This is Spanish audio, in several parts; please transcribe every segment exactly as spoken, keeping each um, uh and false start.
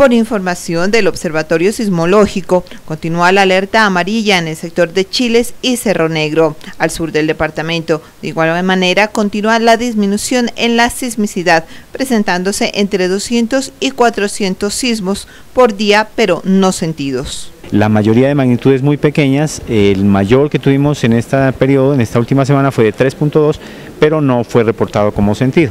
Por información del Observatorio Sismológico, continúa la alerta amarilla en el sector de Chiles y Cerro Negro, al sur del departamento. De igual manera, continúa la disminución en la sismicidad, presentándose entre doscientos y cuatrocientos sismos por día, pero no sentidos. La mayoría de magnitudes muy pequeñas. El mayor que tuvimos en este periodo, en esta última semana, fue de tres punto dos, pero no fue reportado como sentido.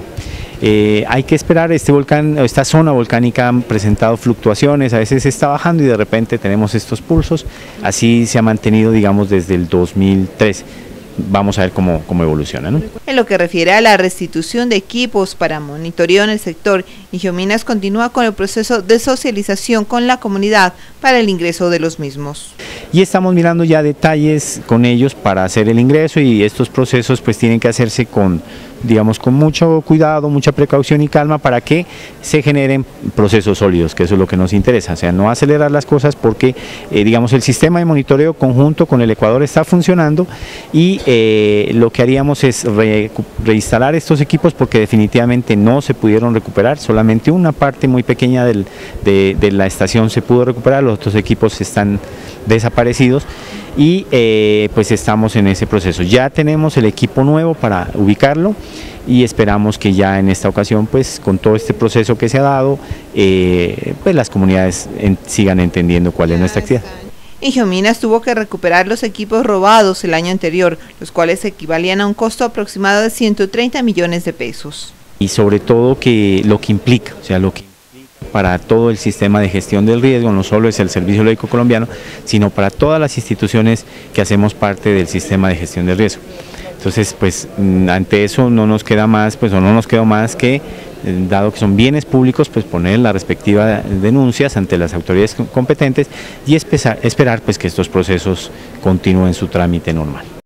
Eh, hay que esperar, este volcán, esta zona volcánica ha presentado fluctuaciones, a veces está bajando y de repente tenemos estos pulsos, así se ha mantenido, digamos, desde el dos mil tres. Vamos a ver cómo, cómo evoluciona, ¿no? En lo que refiere a la restitución de equipos para monitoreo en el sector, Ingiominas continúa con el proceso de socialización con la comunidad para el ingreso de los mismos. Y estamos mirando ya detalles con ellos para hacer el ingreso, y estos procesos pues tienen que hacerse con, digamos, con mucho cuidado, mucha precaución y calma para que se generen procesos sólidos, que eso es lo que nos interesa, o sea, no acelerar las cosas porque, eh, digamos, el sistema de monitoreo conjunto con el Ecuador está funcionando y eh, lo que haríamos es re, reinstalar estos equipos porque definitivamente no se pudieron recuperar, solamente una parte muy pequeña del, de, de la estación se pudo recuperar, los otros equipos están desaparecidos y eh, pues estamos en ese proceso. Ya tenemos el equipo nuevo para ubicarlo y esperamos que ya en esta ocasión, pues con todo este proceso que se ha dado, eh, pues las comunidades en, sigan entendiendo cuál es nuestra actividad. Ingiominas tuvo que recuperar los equipos robados el año anterior, los cuales equivalían a un costo aproximado de ciento treinta millones de pesos. Y sobre todo que lo que implica, o sea, lo que para todo el sistema de gestión del riesgo, no solo es el Servicio Geológico Colombiano, sino para todas las instituciones que hacemos parte del sistema de gestión del riesgo. Entonces, pues ante eso no nos queda más, pues o no nos quedó más que, dado que son bienes públicos, pues poner las respectivas denuncias ante las autoridades competentes y esperar, esperar pues que estos procesos continúen su trámite normal.